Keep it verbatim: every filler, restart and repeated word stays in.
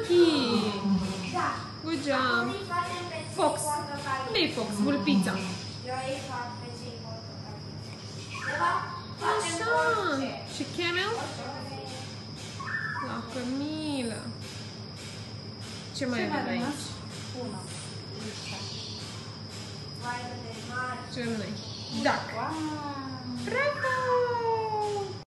Monkey! Good job! Fox! Unde-i Fox? Vulpița! Așa! Și Camel? La Camila! Ce mai avem aici? Ce avem noi? Duck! Bravo!